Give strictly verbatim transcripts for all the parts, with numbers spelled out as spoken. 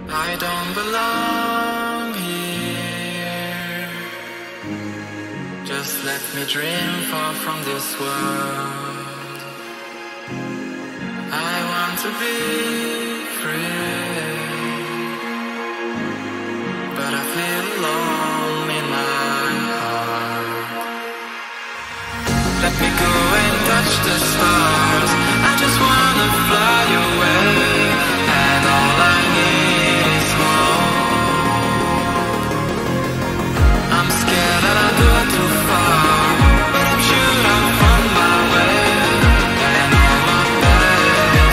I don't belong here. Just let me dream far from this world. I want to be free, but I feel alone in my heart. Let me go and touch the stars. I just wanna fly away, and all I need is hope. I'm scared that I'll go too far, but I'm sure I'll find my way, and all my best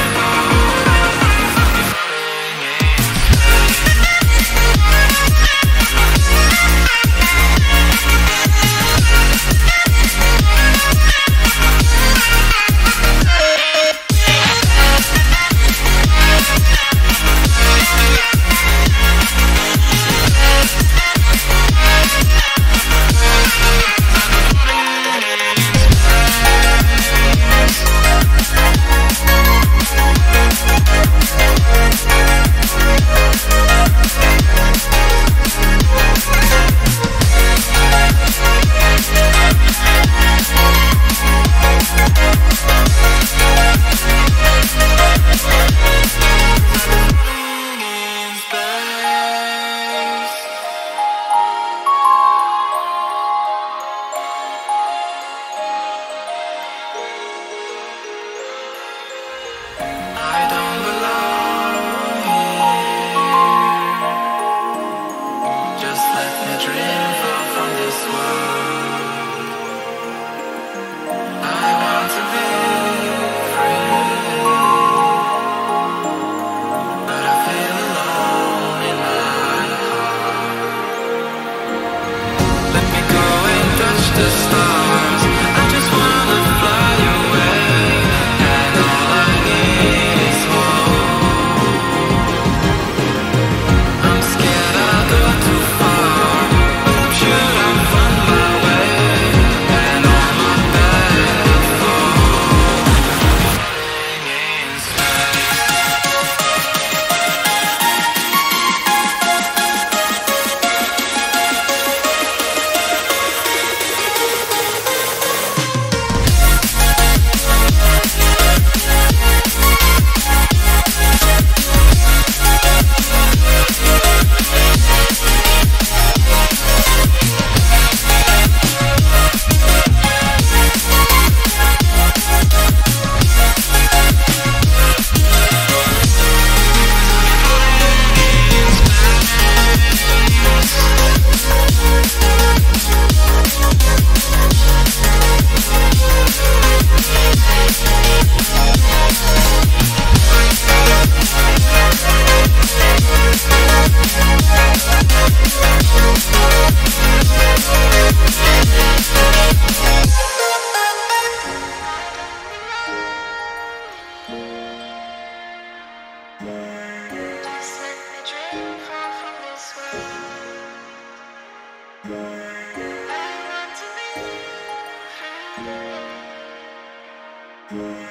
Yeah.